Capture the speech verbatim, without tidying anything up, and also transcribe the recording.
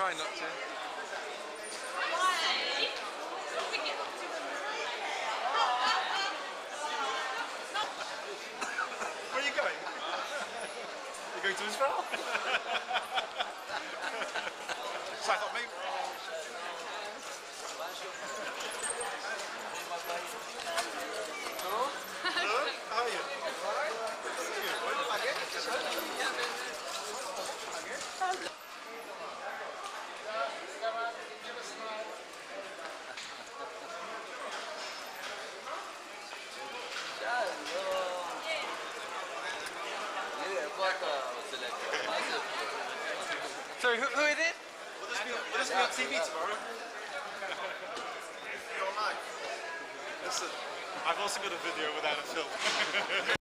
try not to. Where are you going? You're going to Israel? So I thought maybe... Hello? Hello? How are you? Sorry, who, who is it? Will this be on, will this be on T V tomorrow? Listen, I've also got a video without a film.